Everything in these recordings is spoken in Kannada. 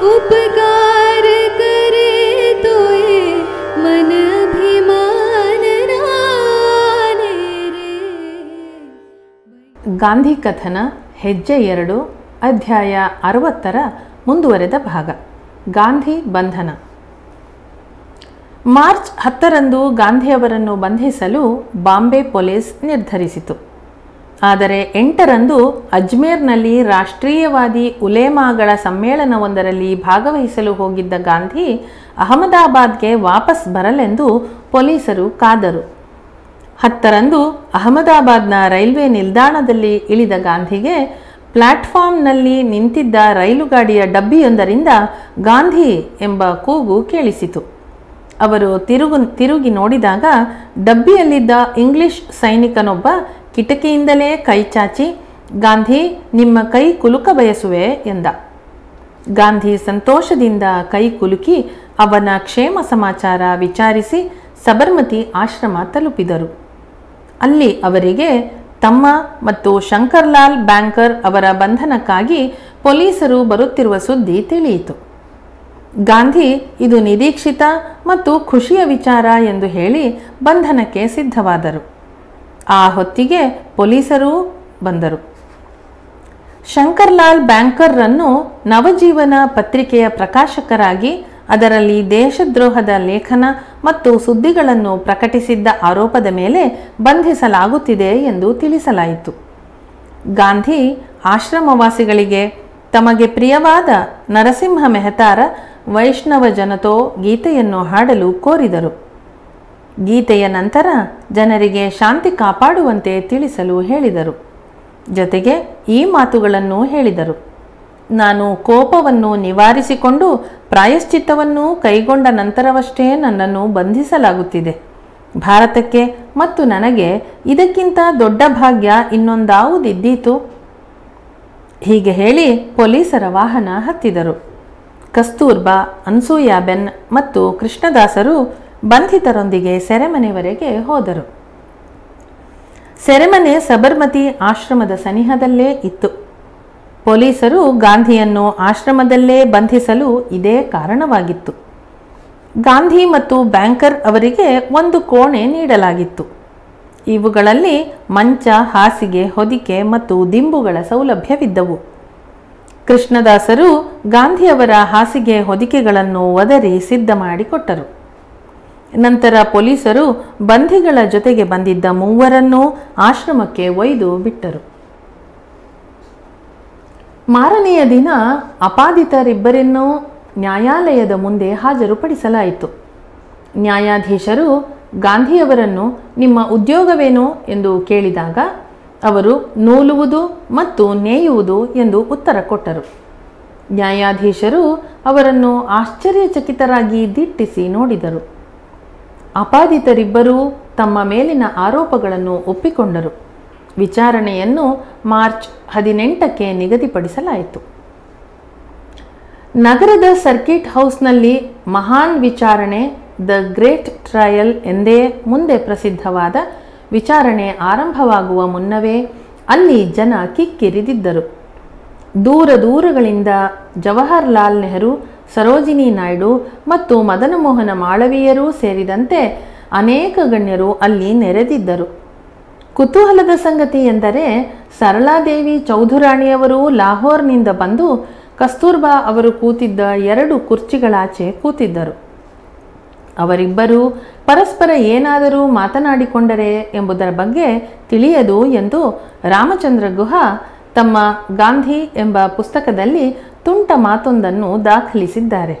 उपकार करे तोए मन अभिमान राने रे। ಗಾಂಧಿ ಕಥನ ಹೆಜ್ಜೆ 2 ಅಧ್ಯಾಯ 60 ಮುಂದುವರೆದ ಭಾಗ. ಗಾಂಧಿ ಬಂಧನ. ಮಾರ್ಚ್ 10ರಂದು ಗಾಂಧಿಯವರನ್ನು ಬಂಧಿಸಲು ಬಾಂಬೆ ಪೊಲೀಸ್ ನಿರ್ಧರಿಸಿತು. ಆದರೆ 8ರಂದು ಅಜ್ಮೇರ್ನಲ್ಲಿ ರಾಷ್ಟ್ರೀಯವಾದಿ ಉಲೇಮಾಗಳ ಸಮ್ಮೇಳನವೊಂದರಲ್ಲಿ ಭಾಗವಹಿಸಲು ಹೋಗಿದ್ದ ಗಾಂಧಿ ಅಹಮದಾಬಾದ್ಗೆ ವಾಪಸ್ ಬರಲೆಂದು ಪೊಲೀಸರು ಕಾದರು. 10ರಂದು ಅಹಮದಾಬಾದ್ನ ರೈಲ್ವೆ ನಿಲ್ದಾಣದಲ್ಲಿ ಇಳಿದ ಗಾಂಧಿಗೆ ಪ್ಲಾಟ್ಫಾರ್ಮ್ನಲ್ಲಿ ನಿಂತಿದ್ದ ರೈಲುಗಾಡಿಯ ಡಬ್ಬಿಯೊಂದರಿಂದ ಗಾಂಧಿ ಎಂಬ ಕೂಗು ಕೇಳಿಸಿತು. ಅವರು ತಿರುಗಿ ನೋಡಿದಾಗ ಡಬ್ಬಿಯಲ್ಲಿದ್ದ ಇಂಗ್ಲಿಷ್ ಸೈನಿಕನೊಬ್ಬ ಕಿಟಕಿಯಿಂದಲೇ ಕೈ ಚಾಚಿ, ಗಾಂಧಿ, ನಿಮ್ಮ ಕೈ ಕುಲುಕ ಬಯಸುವೆ ಎಂದ. ಗಾಂಧಿ ಸಂತೋಷದಿಂದ ಕೈ ಕುಲುಕಿ ಅವನ ಕ್ಷೇಮ ಸಮಾಚಾರ ವಿಚಾರಿಸಿ ಸಬರ್ಮತಿ ಆಶ್ರಮ ತಲುಪಿದರು. ಅಲ್ಲಿ ಅವರಿಗೆ ತಮ್ಮ ಮತ್ತು ಶಂಕರ್ಲಾಲ್ ಬ್ಯಾಂಕರ್ ಅವರ ಬಂಧನಕ್ಕಾಗಿ ಪೊಲೀಸರು ಬರುತ್ತಿರುವ ಸುದ್ದಿ ತಿಳಿಯಿತು. ಗಾಂಧಿ ಇದು ನಿರೀಕ್ಷಿತ ಮತ್ತು ಖುಷಿಯ ವಿಚಾರ ಎಂದು ಹೇಳಿ ಬಂಧನಕ್ಕೆ ಸಿದ್ಧವಾದರು. ಆ ಹೊತ್ತಿಗೆ ಪೊಲೀಸರೂ ಬಂದರು. ಶಂಕರ್ಲಾಲ್ ಬ್ಯಾಂಕರ್ರನ್ನು ನವಜೀವನ ಪತ್ರಿಕೆಯ ಪ್ರಕಾಶಕರಾಗಿ ಅದರಲ್ಲಿ ದೇಶದ್ರೋಹದ ಲೇಖನ ಮತ್ತು ಸುದ್ದಿಗಳನ್ನು ಪ್ರಕಟಿಸಿದ್ದ ಆರೋಪದ ಮೇಲೆ ಬಂಧಿಸಲಾಗುತ್ತಿದೆ ಎಂದು ತಿಳಿಸಲಾಯಿತು. ಗಾಂಧಿ ಆಶ್ರಮವಾಸಿಗಳಿಗೆ ತಮಗೆ ಪ್ರಿಯವಾದ ನರಸಿಂಹ ಮೆಹತಾರ ವೈಷ್ಣವ ಜನತೋ ಗೀತೆಯನ್ನು ಹಾಡಲು ಕೋರಿದರು. ಗೀತೆಯ ನಂತರ ಜನರಿಗೆ ಶಾಂತಿ ಕಾಪಾಡುವಂತೆ ತಿಳಿಸಲು ಹೇಳಿದರು. ಜೊತೆಗೆ ಈ ಮಾತುಗಳನ್ನು ಹೇಳಿದರು: ನಾನು ಕೋಪವನ್ನು ನಿವಾರಿಸಿಕೊಂಡು ಪ್ರಾಯಶ್ಚಿತ್ತವನ್ನು ಕೈಗೊಂಡ ನಂತರವಷ್ಟೇ ನನ್ನನ್ನು ಬಂಧಿಸಲಾಗುತ್ತಿದೆ. ಭಾರತಕ್ಕೆ ಮತ್ತು ನನಗೆ ಇದಕ್ಕಿಂತ ದೊಡ್ಡ ಭಾಗ್ಯ ಇನ್ನೊಂದಾವುದಿದ್ದೀತು? ಹೀಗೆ ಹೇಳಿ ಪೊಲೀಸರ ವಾಹನ ಹತ್ತಿದರು. ಕಸ್ತೂರ್ಬಾ, ಅನ್ಸೂಯಾಬೆನ್ ಮತ್ತು ಕೃಷ್ಣದಾಸರು ಬಂಧಿತರೊಂದಿಗೆ ಸೆರೆಮನೆವರೆಗೆ ಹೋದರು. ಸೆರೆಮನೆ ಸಬರ್ಮತಿ ಆಶ್ರಮದ ಸನಿಹದಲ್ಲೇ ಇತ್ತು. ಪೊಲೀಸರು ಗಾಂಧಿಯನ್ನು ಆಶ್ರಮದಲ್ಲೇ ಬಂಧಿಸಲು ಇದೇ ಕಾರಣವಾಗಿತ್ತು. ಗಾಂಧಿ ಮತ್ತು ಬ್ಯಾಂಕರ್ ಅವರಿಗೆ ಒಂದು ಕೋಣೆ ನೀಡಲಾಗಿತ್ತು. ಇವುಗಳಲ್ಲಿ ಮಂಚ, ಹಾಸಿಗೆ, ಹೊದಿಕೆ ಮತ್ತು ದಿಂಬುಗಳ ಸೌಲಭ್ಯವಿದ್ದವು. ಕೃಷ್ಣದಾಸರು ಗಾಂಧಿಯವರ ಹಾಸಿಗೆ ಹೊದಿಕೆಗಳನ್ನು ಒದರಿ ಸಿದ್ಧ ಮಾಡಿಕೊಟ್ಟರು. ನಂತರ ಪೊಲೀಸರು ಬಂಧಿಗಳ ಜೊತೆಗೆ ಬಂದಿದ್ದ 3ರನ್ನೂ ಆಶ್ರಮಕ್ಕೆ ಒಯ್ದು ಬಿಟ್ಟರು. ಮಾರನೆಯ ದಿನ ಅಪಾದಿತರಿಬ್ಬರನ್ನೂ ನ್ಯಾಯಾಲಯದ ಮುಂದೆ ಹಾಜರುಪಡಿಸಲಾಯಿತು. ನ್ಯಾಯಾಧೀಶರು ಗಾಂಧಿಯವರನ್ನು ನಿಮ್ಮ ಉದ್ಯೋಗವೇನು ಎಂದು ಕೇಳಿದಾಗ ಅವರು ನೂಲುವುದು ಮತ್ತು ನೇಯುವುದು ಎಂದು ಉತ್ತರ ಕೊಟ್ಟರು. ನ್ಯಾಯಾಧೀಶರು ಅವರನ್ನು ಆಶ್ಚರ್ಯಚಕಿತರಾಗಿ ದಿಟ್ಟಿಸಿ ನೋಡಿದರು. ಅಪಾದಿತರಿಬ್ಬರೂ ತಮ್ಮ ಮೇಲಿನ ಆರೋಪಗಳನ್ನು ಒಪ್ಪಿಕೊಂಡರು. ವಿಚಾರಣೆಯನ್ನು ಮಾರ್ಚ್ 18ಕ್ಕೆ ನಿಗದಿಪಡಿಸಲಾಯಿತು. ನಗರದ ಸರ್ಕಿಟ್ ಹೌಸ್ನಲ್ಲಿ ಮಹಾನ್ ವಿಚಾರಣೆ, ದ ಗ್ರೇಟ್ ಟ್ರಯಲ್ ಎಂದೇ ಮುಂದೆ ಪ್ರಸಿದ್ಧವಾದ ವಿಚಾರಣೆ ಆರಂಭವಾಗುವ ಮುನ್ನವೇ ಅಲ್ಲಿ ಜನ ಕಿಕ್ಕಿರಿದಿದ್ದರು. ದೂರ ದೂರಗಳಿಂದ ಜವಾಹರ್ಲಾಲ್ ನೆಹರು, ಸರೋಜಿನಿ ನಾಯ್ಡು ಮತ್ತು ಮದನಮೋಹನ ಮಾಳವೀಯರೂ ಸೇರಿದಂತೆ ಅನೇಕ ಗಣ್ಯರು ಅಲ್ಲಿ ನೆರೆದಿದ್ದರು. ಕುತೂಹಲದ ಸಂಗತಿ ಎಂದರೆ ಸರಳಾದೇವಿ ಚೌಧುರಾಣಿಯವರು ಲಾಹೋರ್ನಿಂದ ಬಂದು ಕಸ್ತೂರ್ಬಾ ಅವರು ಕೂತಿದ್ದ 2 ಕುರ್ಚಿಗಳಾಚೆ ಕೂತಿದ್ದರು. ಅವರಿಬ್ಬರೂ ಪರಸ್ಪರ ಏನಾದರೂ ಮಾತನಾಡಿಕೊಂಡರೆ ಎಂಬುದರ ಬಗ್ಗೆ ತಿಳಿಯದು ಎಂದು ರಾಮಚಂದ್ರ ಗುಹಾ ತಮ್ಮ ಗಾಂಧಿ ಎಂಬ ಪುಸ್ತಕದಲ್ಲಿ ತುಂಟ ಮಾತೊಂದನ್ನು ದಾಖಲಿಸಿದ್ದಾರೆ.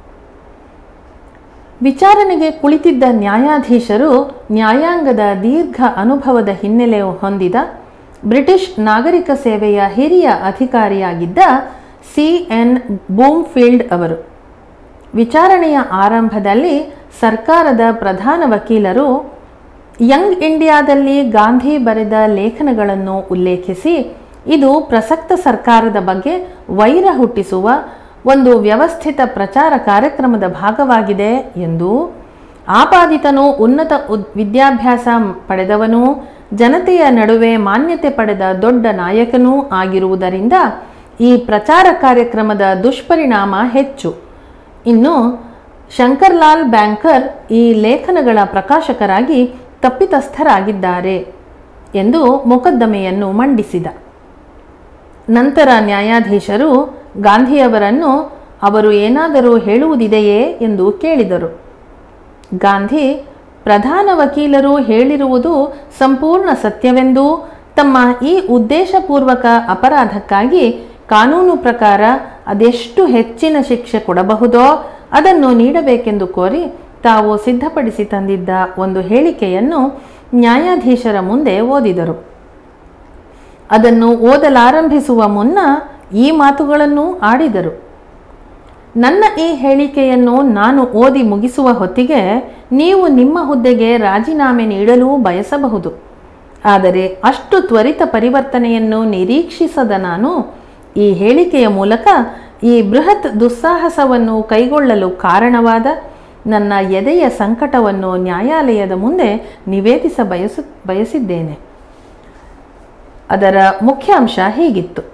ವಿಚಾರಣೆಗೆ ಕುಳಿತಿದ್ದ ನ್ಯಾಯಾಧೀಶರು ನ್ಯಾಯಾಂಗದ ದೀರ್ಘ ಅನುಭವದ ಹಿನ್ನೆಲೆ ಹೊಂದಿದ ಬ್ರಿಟಿಷ್ ನಾಗರಿಕ ಸೇವೆಯ ಹಿರಿಯ ಅಧಿಕಾರಿಯಾಗಿದ್ದ C.N. ಬೂಮ್ಫೀಲ್ಡ್ ಅವರು. ವಿಚಾರಣೆಯ ಆರಂಭದಲ್ಲಿ ಸರ್ಕಾರದ ಪ್ರಧಾನ ವಕೀಲರು ಯಂಗ್ ಇಂಡಿಯಾದಲ್ಲಿ ಗಾಂಧಿ ಬರೆದ ಲೇಖನಗಳನ್ನು ಉಲ್ಲೇಖಿಸಿ ಇದು ಪ್ರಸಕ್ತ ಸರ್ಕಾರದ ಬಗ್ಗೆ ವೈರ ಹುಟ್ಟಿಸುವ ಒಂದು ವ್ಯವಸ್ಥಿತ ಪ್ರಚಾರ ಕಾರ್ಯಕ್ರಮದ ಭಾಗವಾಗಿದೆ ಎಂದು, ಆಪಾದಿತನು ಉನ್ನತ ವಿದ್ಯಾಭ್ಯಾಸ ಪಡೆದವನೂ ಜನತೆಯ ನಡುವೆ ಮಾನ್ಯತೆ ಪಡೆದ ದೊಡ್ಡ ನಾಯಕನೂ ಆಗಿರುವುದರಿಂದ ಈ ಪ್ರಚಾರ ಕಾರ್ಯಕ್ರಮದ ದುಷ್ಪರಿಣಾಮ ಹೆಚ್ಚು. ಇನ್ನು ಶಂಕರ್ಲಾಲ್ ಬ್ಯಾಂಕರ್ ಈ ಲೇಖನಗಳ ಪ್ರಕಾಶಕರಾಗಿ ತಪ್ಪಿತಸ್ಥರಾಗಿದ್ದಾರೆ ಎಂದು ಮೊಕದ್ದಮೆಯನ್ನು ಮಂಡಿಸಿದ. ನಂತರ ನ್ಯಾಯಾಧೀಶರು ಗಾಂಧಿಯವರನ್ನು ಅವರು ಏನಾದರೂ ಹೇಳುವುದಿದೆಯೇ ಎಂದು ಕೇಳಿದರು. ಗಾಂಧಿ ಪ್ರಧಾನ ವಕೀಲರು ಹೇಳಿರುವುದು ಸಂಪೂರ್ಣ ಸತ್ಯವೆಂದೂ ತಮ್ಮ ಈ ಉದ್ದೇಶಪೂರ್ವಕ ಅಪರಾಧಕ್ಕಾಗಿ ಕಾನೂನು ಪ್ರಕಾರ ಅದೆಷ್ಟು ಹೆಚ್ಚಿನ ಶಿಕ್ಷೆ ಕೊಡಬಹುದೋ ಅದನ್ನು ನೀಡಬೇಕೆಂದು ಕೋರಿ ತಾವು ಸಿದ್ಧಪಡಿಸಿ ತಂದಿದ್ದ ಒಂದು ಹೇಳಿಕೆಯನ್ನು ನ್ಯಾಯಾಧೀಶರ ಮುಂದೆ ಓದಿದರು. ಅದನ್ನು ಓದಲಾರಂಭಿಸುವ ಮುನ್ನ ಈ ಮಾತುಗಳನ್ನು ಆಡಿದರು. ನನ್ನ ಈ ಹೇಳಿಕೆಯನ್ನು ನಾನು ಓದಿ ಮುಗಿಸುವ ಹೊತ್ತಿಗೆ ನೀವು ನಿಮ್ಮ ಹುದ್ದೆಗೆ ರಾಜೀನಾಮೆ ನೀಡಲು ಬಯಸಬಹುದು. ಆದರೆ ಅಷ್ಟು ತ್ವರಿತ ಪರಿವರ್ತನೆಯನ್ನು ನಿರೀಕ್ಷಿಸದ ನಾನು ಈ ಹೇಳಿಕೆಯ ಮೂಲಕ ಈ ಬೃಹತ್ ದುಸ್ಸಾಹಸವನ್ನು ಕೈಗೊಳ್ಳಲು ಕಾರಣವಾದ ನನ್ನ ಎದೆಯ ಸಂಕಟವನ್ನು ನ್ಯಾಯಾಲಯದ ಮುಂದೆ ನಿವೇದಿಸ ಬಯಸಿದ್ದೇನೆ. ಅದರ ಮುಖ್ಯಾಂಶ ಹೀಗಿತ್ತು.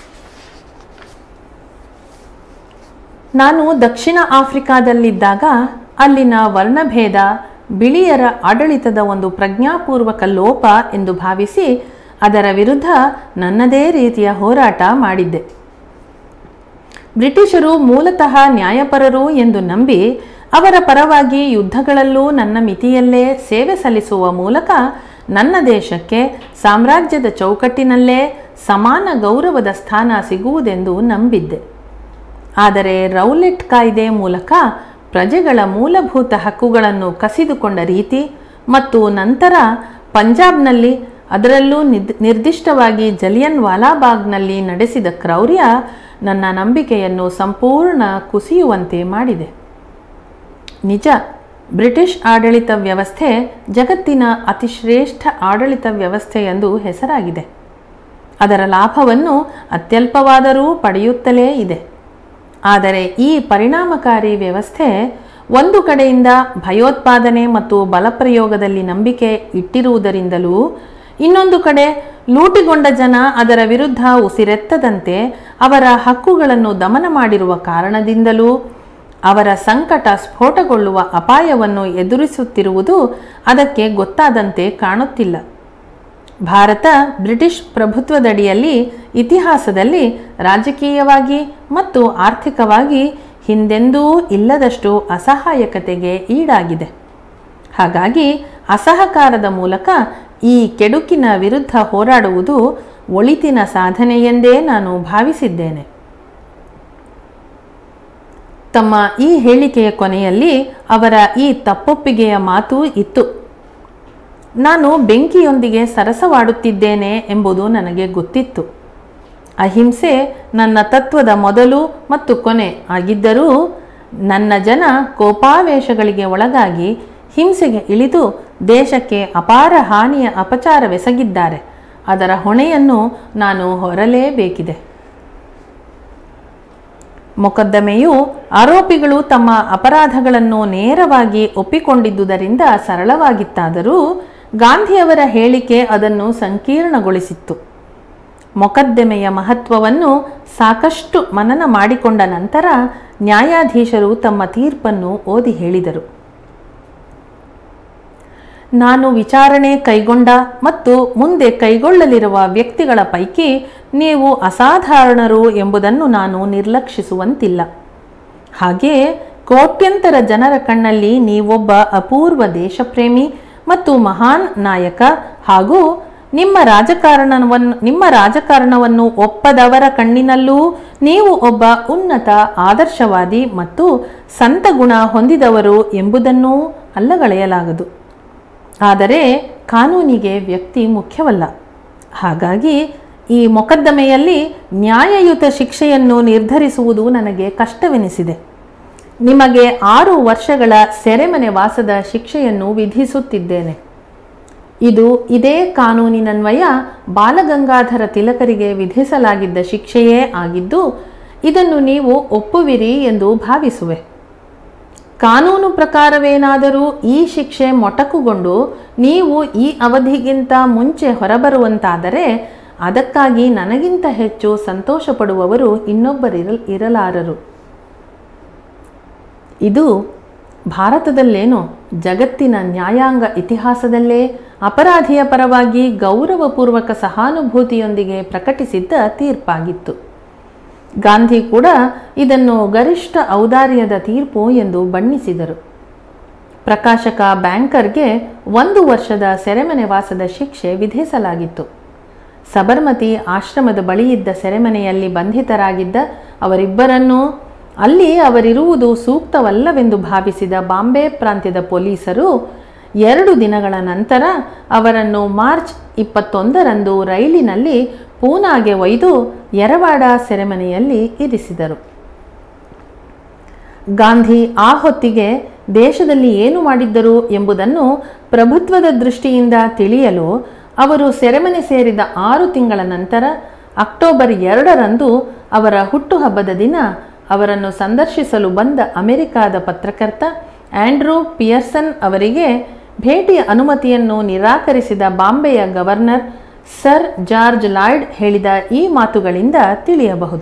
ನಾನು ದಕ್ಷಿಣ ಆಫ್ರಿಕಾದಲ್ಲಿದ್ದಾಗ ಅಲ್ಲಿನ ವರ್ಣಭೇದ ಬಿಳಿಯರ ಆಡಳಿತದ ಒಂದು ಪ್ರಜ್ಞಾಪೂರ್ವಕ ಲೋಪ ಎಂದು ಭಾವಿಸಿ ಅದರ ವಿರುದ್ಧ ನನ್ನದೇ ರೀತಿಯ ಹೋರಾಟ ಮಾಡಿದ್ದೆ. ಬ್ರಿಟಿಷರು ಮೂಲತಃ ನ್ಯಾಯಪರರು ಎಂದು ನಂಬಿ ಅವರ ಪರವಾಗಿ ಯುದ್ಧಗಳಲ್ಲೂ ನನ್ನ ಮಿತಿಯಲ್ಲೇ ಸೇವೆ ಸಲ್ಲಿಸುವ ಮೂಲಕ ನನ್ನ ದೇಶಕ್ಕೆ ಸಾಮ್ರಾಜ್ಯದ ಚೌಕಟ್ಟಿನಲ್ಲೇ ಸಮಾನ ಗೌರವದ ಸ್ಥಾನ ಸಿಗುವುದೆಂದು ನಂಬಿದ್ದೆ. ಆದರೆ ರೌಲೆಟ್ ಕಾಯ್ದೆ ಮೂಲಕ ಪ್ರಜೆಗಳ ಮೂಲಭೂತ ಹಕ್ಕುಗಳನ್ನು ಕಸಿದುಕೊಂಡ ರೀತಿ ಮತ್ತು ನಂತರ ಪಂಜಾಬ್ನಲ್ಲಿ ಅದರಲ್ಲೂ ನಿರ್ದಿಷ್ಟವಾಗಿ ಜಲಿಯನ್ ವಾಲಾಬಾಗ್ನಲ್ಲಿ ನಡೆಸಿದ ಕ್ರೌರ್ಯ ನನ್ನ ನಂಬಿಕೆಯನ್ನು ಸಂಪೂರ್ಣ ಕುಸಿಯುವಂತೆ ಮಾಡಿದೆ. ನಿಜ, ಬ್ರಿಟಿಷ್ ಆಡಳಿತ ವ್ಯವಸ್ಥೆ ಜಗತ್ತಿನ ಅತಿಶ್ರೇಷ್ಠ ಆಡಳಿತ ವ್ಯವಸ್ಥೆ ಎಂದು ಹೆಸರಾಗಿದೆ. ಅದರ ಲಾಭವನ್ನು ಅತ್ಯಲ್ಪವಾದರೂ ಪಡೆಯುತ್ತಲೇ ಇದೆ. ಆದರೆ ಈ ಪರಿಣಾಮಕಾರಿ ವ್ಯವಸ್ಥೆ ಒಂದು ಕಡೆಯಿಂದ ಭಯೋತ್ಪಾದನೆ ಮತ್ತು ಬಲಪ್ರಯೋಗದಲ್ಲಿ ನಂಬಿಕೆ ಇಟ್ಟಿರುವುದರಿಂದಲೂ ಇನ್ನೊಂದು ಕಡೆ ಲೂಟಿಗೊಂಡ ಜನ ಅದರ ವಿರುದ್ಧ ಉಸಿರೆತ್ತದಂತೆ ಅವರ ಹಕ್ಕುಗಳನ್ನು ದಮನ ಮಾಡಿರುವ ಕಾರಣದಿಂದಲೂ ಅವರ ಸಂಕಟ ಸ್ಫೋಟಗೊಳ್ಳುವ ಅಪಾಯವನ್ನು ಎದುರಿಸುತ್ತಿರುವುದು ಅದಕ್ಕೆ ಗೊತ್ತಾದಂತೆ ಕಾಣುತ್ತಿಲ್ಲ. ಭಾರತ ಬ್ರಿಟಿಷ್ ಪ್ರಭುತ್ವದಡಿಯಲ್ಲಿ ಇತಿಹಾಸದಲ್ಲಿ ರಾಜಕೀಯವಾಗಿ ಮತ್ತು ಆರ್ಥಿಕವಾಗಿ ಹಿಂದೆಂದೂ ಇಲ್ಲದಷ್ಟು ಅಸಹಾಯಕತೆಗೆ ಈಡಾಗಿದೆ. ಹಾಗಾಗಿ ಅಸಹಕಾರದ ಮೂಲಕ ಈ ಕೆಡುಕಿನ ವಿರುದ್ಧ ಹೋರಾಡುವುದು ಒಳಿತಿನ ಸಾಧನೆಯೆಂದೇ ನಾನು ಭಾವಿಸಿದ್ದೇನೆ. ತಮ್ಮ ಈ ಹೇಳಿಕೆಯ ಕೊನೆಯಲ್ಲಿ ಅವರ ಈ ತಪ್ಪೊಪ್ಪಿಗೆಯ ಮಾತು ಇತ್ತು. ನಾನು ಬೆಂಕಿಯೊಂದಿಗೆ ಸರಸವಾಡುತ್ತಿದ್ದೇನೆ ಎಂಬುದು ನನಗೆ ಗೊತ್ತಿತ್ತು. ಅಹಿಂಸೆ ನನ್ನ ತತ್ವದ ಮೊದಲು ಮತ್ತು ಕೊನೆ ಆಗಿದ್ದರೂ ನನ್ನ ಜನ ಕೋಪಾವೇಶಗಳಿಗೆ ಒಳಗಾಗಿ ಹಿಂಸೆಗೆ ಇಳಿದು ದೇಶಕ್ಕೆ ಅಪಾರ ಹಾನಿಯ ಅಪಚಾರವೆಸಗಿದ್ದಾರೆ. ಅದರ ಹೊಣೆಯನ್ನು ನಾನು ಹೊರಲೇಬೇಕಿದೆ. ಮೊಕದ್ದಮೆಯು ಆರೋಪಿಗಳು ತಮ್ಮ ಅಪರಾಧಗಳನ್ನು ನೇರವಾಗಿ ಒಪ್ಪಿಕೊಂಡಿದ್ದುದರಿಂದ ಸರಳವಾಗಿತ್ತಾದರೂ ಗಾಂಧಿಯವರ ಹೇಳಿಕೆ ಅದನ್ನು ಸಂಕೀರ್ಣಗೊಳಿಸಿತ್ತು. ಮೊಕದ್ದಮೆಯ ಮಹತ್ವವನ್ನು ಸಾಕಷ್ಟು ಮನನ ಮಾಡಿಕೊಂಡ ನಂತರ ನ್ಯಾಯಾಧೀಶರು ತಮ್ಮ ತೀರ್ಪನ್ನು ಓದಿ ಹೇಳಿದರು. ನಾನು ವಿಚಾರಣೆ ಕೈಗೊಂಡ ಮತ್ತು ಮುಂದೆ ಕೈಗೊಳ್ಳಲಿರುವ ವ್ಯಕ್ತಿಗಳ ಪೈಕಿ ನೀವು ಅಸಾಧಾರಣರು ಎಂಬುದನ್ನು ನಾನು ನಿರ್ಲಕ್ಷಿಸುವಂತಿಲ್ಲ. ಹಾಗೆಯೇ ಕೋಟ್ಯಂತರ ಜನರ ಕಣ್ಣಲ್ಲಿ ನೀವೊಬ್ಬ ಅಪೂರ್ವ ದೇಶಪ್ರೇಮಿ ಮತ್ತು ಮಹಾನ್ ನಾಯಕ ಹಾಗೂ ನಿಮ್ಮ ರಾಜಕಾರಣವನ್ನು ಒಪ್ಪದವರ ಕಣ್ಣಿನಲ್ಲೂ ನೀವು ಒಬ್ಬ ಉನ್ನತ ಆದರ್ಶವಾದಿ ಮತ್ತು ಸಂತ ಗುಣ ಹೊಂದಿದವರು ಎಂಬುದನ್ನೂ ಅಲ್ಲಗಳೆಯಲಾಗದು. ಆದರೆ ಕಾನೂನಿಗೆ ವ್ಯಕ್ತಿ ಮುಖ್ಯವಲ್ಲ. ಹಾಗಾಗಿ ಈ ಮೊಕದ್ದಮೆಯಲ್ಲಿ ನ್ಯಾಯಯುತ ಶಿಕ್ಷೆಯನ್ನು ನಿರ್ಧರಿಸುವುದು ನನಗೆ ಕಷ್ಟವೆನಿಸಿದೆ. ನಿಮಗೆ 6 ವರ್ಷಗಳ ಸೆರೆಮನೆ ವಾಸದ ಶಿಕ್ಷೆಯನ್ನು ವಿಧಿಸುತ್ತಿದ್ದೇನೆ. ಇದು ಇದೇ ಕಾನೂನಿನನ್ವಯ ಬಾಲಗಂಗಾಧರ ತಿಲಕರಿಗೆ ವಿಧಿಸಲಾಗಿದ್ದ ಶಿಕ್ಷೆಯೇ ಆಗಿದ್ದು ಇದನ್ನು ನೀವು ಒಪ್ಪುವಿರಿ ಎಂದು ಭಾವಿಸುವೆ. ಕಾನೂನು ಪ್ರಕಾರವೇನಾದರೂ ಈ ಶಿಕ್ಷೆ ಮೊಟಕುಗೊಂಡು ನೀವು ಈ ಅವಧಿಗಿಂತ ಮುಂಚೆ ಹೊರಬರುವಂತಾದರೆ ಅದಕ್ಕಾಗಿ ನನಗಿಂತ ಹೆಚ್ಚು ಸಂತೋಷ ಪಡುವವರು ಇರಲಾರರು. ಇದು ಭಾರತದಲ್ಲೇನೋ ಜಗತ್ತಿನ ನ್ಯಾಯಾಂಗ ಇತಿಹಾಸದಲ್ಲೇ ಅಪರಾಧಿಯ ಪರವಾಗಿ ಗೌರವಪೂರ್ವಕ ಸಹಾನುಭೂತಿಯೊಂದಿಗೆ ಪ್ರಕಟಿಸಿದ್ದ ತೀರ್ಪಾಗಿತ್ತು. ಗಾಂಧಿ ಕೂಡ ಇದನ್ನು ಗರಿಷ್ಠ ಔದಾರ್ಯದ ತೀರ್ಪು ಎಂದು ಬಣ್ಣಿಸಿದರು. ಪ್ರಕಾಶಕ ಬ್ಯಾಂಕರ್ಗೆ 1 ವರ್ಷದ ಸೆರೆಮನೆ ವಾಸದ ಶಿಕ್ಷೆ ವಿಧಿಸಲಾಗಿತ್ತು. ಸಬರ್ಮತಿ ಆಶ್ರಮದ ಬಳಿಯಿದ್ದ ಸೆರೆಮನೆಯಲ್ಲಿ ಬಂಧಿತರಾಗಿದ್ದ ಅವರಿಬ್ಬರನ್ನೂ ಅಲ್ಲಿ ಅವರಿರುವುದು ಸೂಕ್ತವಲ್ಲವೆಂದು ಭಾವಿಸಿದ ಬಾಂಬೆ ಪ್ರಾಂತ್ಯದ ಪೊಲೀಸರು 2 ದಿನಗಳ ನಂತರ ಅವರನ್ನು ಮಾರ್ಚ್ 21ರಂದು ರೈಲಿನಲ್ಲಿ ಪೂನಾಗೆ ಒಯ್ದು ಯರವಾಡ ಸೆರೆಮನೆಯಲ್ಲಿ ಇರಿಸಿದರು. ಗಾಂಧಿ ಆ ಹೊತ್ತಿಗೆ ದೇಶದಲ್ಲಿ ಏನು ಮಾಡಿದ್ದರು ಎಂಬುದನ್ನು ಪ್ರಭುತ್ವದ ದೃಷ್ಟಿಯಿಂದ ತಿಳಿಯಲು ಅವರು ಸೆರೆಮನೆ ಸೇರಿದ 6 ತಿಂಗಳ ನಂತರ ಅಕ್ಟೋಬರ್ 2ರಂದು ಅವರ ಹುಟ್ಟುಹಬ್ಬದ ದಿನ ಅವರನ್ನು ಸಂದರ್ಶಿಸಲು ಬಂದ ಅಮೆರಿಕಾದ ಪತ್ರಕರ್ತ ಆಂಡ್ರೂ ಪಿಯರ್ಸನ್ ಅವರಿಗೆ ಭೇಟಿಯ ಅನುಮತಿಯನ್ನು ನಿರಾಕರಿಸಿದ ಬಾಂಬೆಯ ಗವರ್ನರ್ ಸರ್ ಜಾರ್ಜ್ ಲಾಯ್ಡ್ ಹೇಳಿದ ಈ ಮಾತುಗಳಿಂದ ತಿಳಿಯಬಹುದು.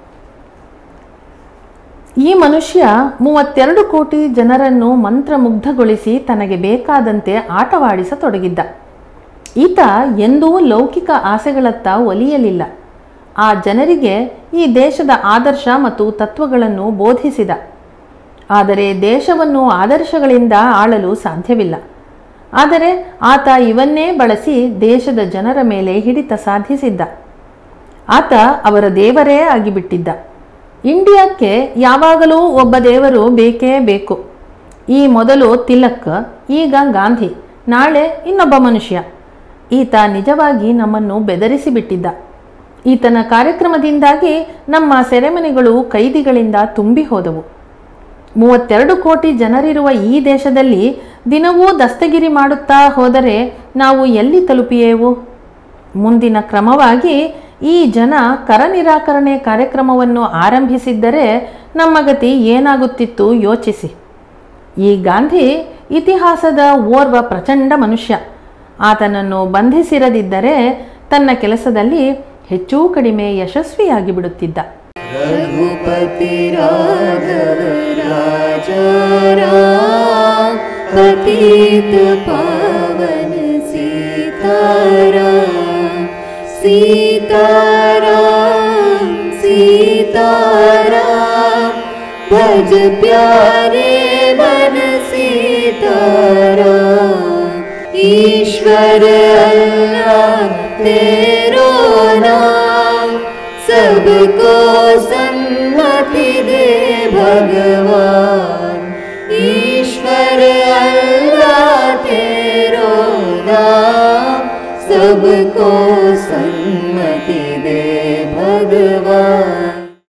ಈ ಮನುಷ್ಯ 32 ಕೋಟಿ ಜನರನ್ನು ಮಂತ್ರಮುಗ್ಧಗೊಳಿಸಿ ತನಗೆ ಬೇಕಾದಂತೆ ಆಟವಾಡಿಸತೊಡಗಿದ್ದ. ಈತ ಎಂದೂ ಲೌಕಿಕ ಆಸೆಗಳತ್ತ ಒಲಿಯಲಿಲ್ಲ. ಆ ಜನರಿಗೆ ಈ ದೇಶದ ಆದರ್ಶ ಮತ್ತು ತತ್ವಗಳನ್ನು ಬೋಧಿಸಿದ. ಆದರೆ ದೇಶವನ್ನು ಆದರ್ಶಗಳಿಂದ ಆಳಲು ಸಾಧ್ಯವಿಲ್ಲ. ಆದರೆ ಆತ ಇವನ್ನೇ ಬಳಸಿ ದೇಶದ ಜನರ ಮೇಲೆ ಹಿಡಿತ ಸಾಧಿಸಿದ್ದ. ಆತ ಅವರ ದೇವರೇ ಆಗಿಬಿಟ್ಟಿದ್ದ. ಇಂಡಿಯಾಕ್ಕೆ ಯಾವಾಗಲೂ ಒಬ್ಬ ದೇವರು ಬೇಕೇ ಬೇಕು. ಈ ಮೊದಲು ತಿಲಕ್, ಈಗ ಗಾಂಧಿ, ನಾಳೆ ಇನ್ನೊಬ್ಬ ಮನುಷ್ಯ. ಈತ ನಿಜವಾಗಿ ನಮ್ಮನ್ನು ಬೆದರಿಸಿಬಿಟ್ಟಿದ್ದ. ಈತನ ಕಾರ್ಯಕ್ರಮದಿಂದಾಗಿ ನಮ್ಮ ಸೆರೆಮನೆಗಳು ಕೈದಿಗಳಿಂದ ತುಂಬಿ ಹೋದವು. 32 ಕೋಟಿ ಜನರಿರುವ ಈ ದೇಶದಲ್ಲಿ ದಿನವೂ ದಸ್ತಗಿರಿ ಮಾಡುತ್ತಾ ಹೋದರೆ ನಾವು ಎಲ್ಲಿ ತಲುಪಿಯೇವು? ಮುಂದಿನ ಕ್ರಮವಾಗಿ ಈ ಜನ ಕರ ನಿರಾಕರಣೆ ಕಾರ್ಯಕ್ರಮವನ್ನು ಆರಂಭಿಸಿದ್ದರೆ ನಮ್ಮ ಗತಿ ಏನಾಗುತ್ತಿತ್ತು ಯೋಚಿಸಿ. ಈ ಗಾಂಧಿ ಇತಿಹಾಸದ ಓರ್ವ ಪ್ರಚಂಡ ಮನುಷ್ಯ. ಆತನನ್ನು ಬಂಧಿಸಿರದಿದ್ದರೆ ತನ್ನ ಕೆಲಸದಲ್ಲಿ ಹೆಚ್ಚು ಕಡಿಮೆ ಯಶಸ್ವಿಯಾಗಿ ಬಿಡುತ್ತಿದ್ದ. ರಘುಪತಿ ರಾಘವ ರಾಜ ರಾಮ ಪತಿತ ಪಾವನ ಸೀತಾರಾಮ ಸೀತಾರಾಮ ಸೀತಾರಾಮ ಭಜ ಪ್ಯಾರೆ ಮನ ಸೀತಾರಾಮ ईश्वर अल्लाह तेरो नाम